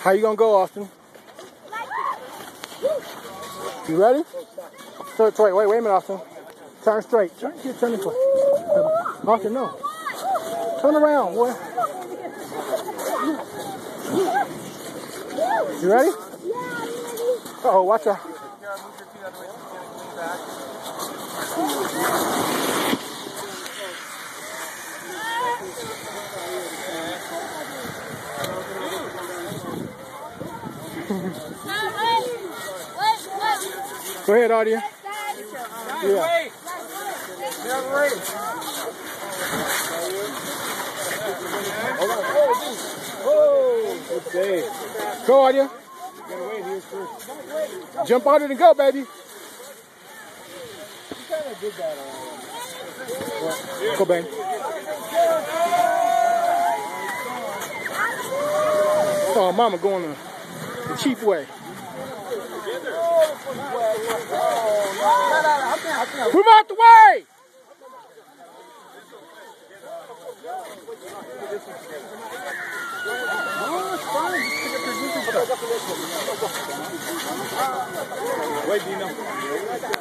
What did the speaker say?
How you gonna go, Austin? You ready? So, wait a minute, Austin. Turn straight. Turn this way. Austin, no. Turn around, boy. You ready? Uh-oh, watch out. Go ahead, Audia. Yeah. Go, Audia. Jump on it and go, baby. Go, baby. Oh, mama going the cheap way. Move out the way! Wait, Dino.